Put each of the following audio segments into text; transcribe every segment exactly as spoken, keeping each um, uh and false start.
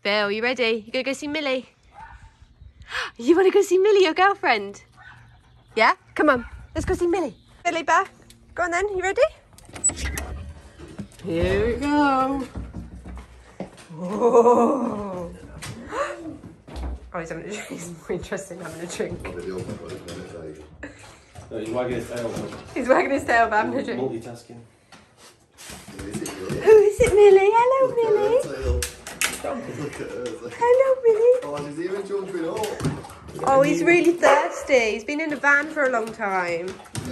Phil, you ready? You gonna go see Millie? You wanna go see Millie, your girlfriend? Yeah? Come on, let's go see Millie. Millie Bear, go on then, you ready? Here we go. Whoa. Oh, he's having a drink. He's more interested in having a drink. No, he's wagging his tail. He's wagging his tail about having a drink. Multitasking. Who is it, Millie? Hello, Millie. Look at her. Hello, Millie. Oh, she's even jumping up. Oh, he's really thirsty. He's been in a van for a long time.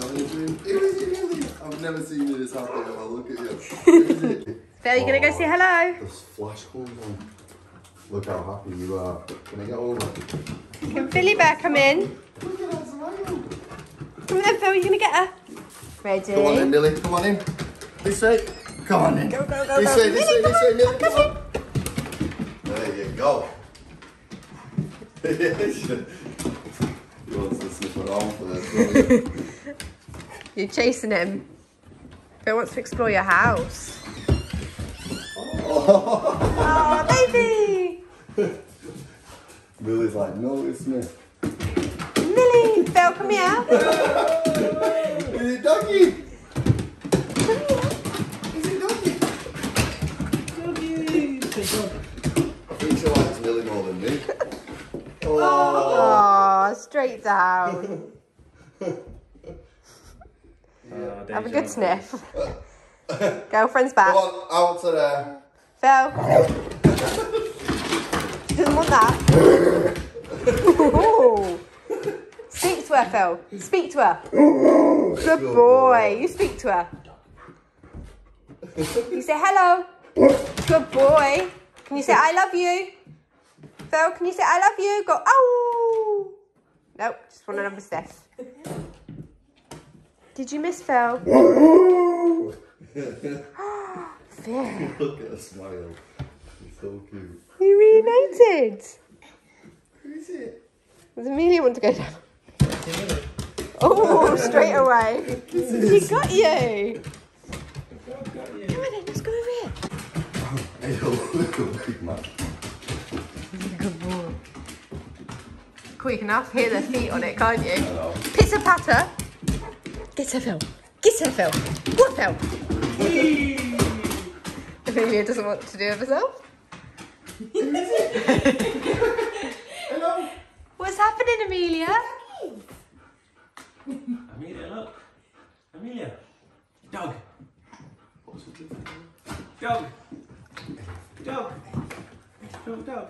I've never seen you this happy. Oh, look at you. Phil, you gonna go say hello? There's flash comes on. Look how happy you are. Can I get over? Can Philly Bear come in? Look at that smile. Come on then, Phil, you're gonna get her. Ready? Come on in, Millie. Come on in. This way. Come on in. Go, go, go, this go. way, this Millie, way, this way, Millie. come Come on. There you go. He wants to slip around for this. You're chasing him. Phil wants to explore your house. Oh, baby! Millie's like, no, it's me. Millie! Phil, come here. Is it doggy? Come here. Is it doggy? Doggy! I think she likes Millie more than me. Oh, Oh, straight down. Oh, Have a good sniff. Girlfriend's back. come on, out to there. Phil. She doesn't want that. Ooh. Speak to her, Phil. Speak to her. Good boy. You speak to her. You say hello. Good boy. Can you say I love you? Phil, can you say I love you? Go, oh. Nope, just want another sniff. Did you miss Phil? Phil. Look at her smile. She's so cute. You reunited. Who is it? Does Amelia want to go down? Oh, straight away. She got you. Come on then, let's go over here. Hey, look at big man. Good boy. Cool, you can half hear their feet on it, can't you? Hello. Pitter patter. Get her, Phil. Get her, Phil. What, Phil? Amelia doesn't want to do it herself. Hello. What's happening, Amelia? Amelia, look. Amelia. Dog. Dog. Dog. Dog, dog.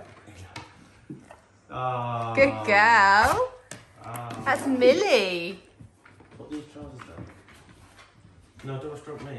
Ah. Good girl. Ah. That's Millie. Put these trousers down. No, don't stroke me.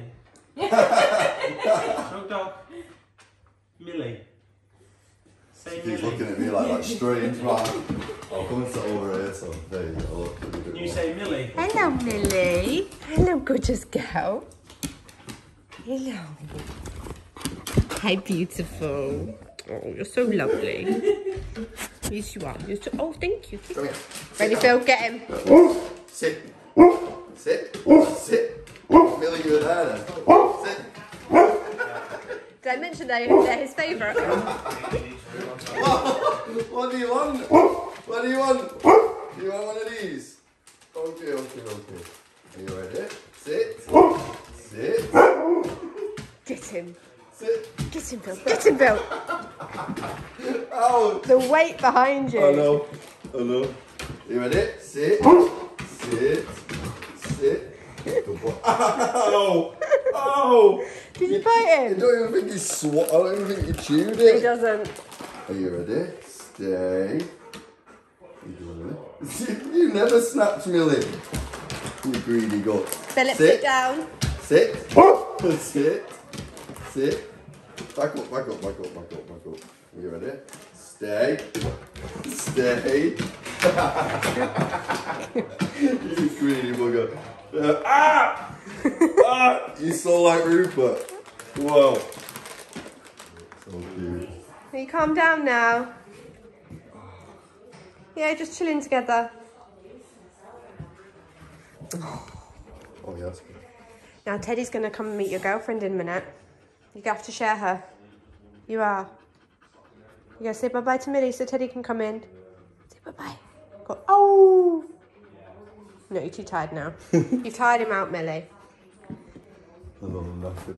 Stroke dog. Millie. Say She's Millie. looking at me like that strange man. I'll come and sit over here, so there you go. Look, a bit You more. say Millie. Hello, Millie. Hello, gorgeous girl. Hello. Hi, beautiful. Oh, you're so lovely. Yes, you are. You're so... Oh, thank you. Come here. Ready, Phil? Get him. Sit. Sit. Sit. Millie, you were there then. Sit. Did I mention that they're his favourite? What do you want? What do you want? Do you want one of these? Okay, okay, okay. Are you ready? Sit. Sit. Get him. Sit. Get him, Phil. Get him, Phil. Ow. The weight behind you. I know. I know. You ready? Sit. Sit. Sit. Good boy. Ow. Ow. Did you bite I him? don't even think he sw- I don't even think he chewed He it. doesn't. Are you ready? Stay. You doing it? You never snapped Millie. You greedy gut. Philip, Sit. sit down. Sit. Sit. Sit. Back up, back up, back up, back up, back up. Are you ready? Stay. Stay. You greedy bugger. Uh, ah! Ah! You so like Rupert. Whoa. So cute. Will you calm down now? Yeah, just chilling together. Oh, yes. Now, Teddy's going to come and meet your girlfriend in a minute. You're going to have to share her. You are. You gotta say bye-bye to Millie so Teddy can come in. Say bye-bye. Go, oh! No, you're too tired now. You've tired him out, Millie. I love him.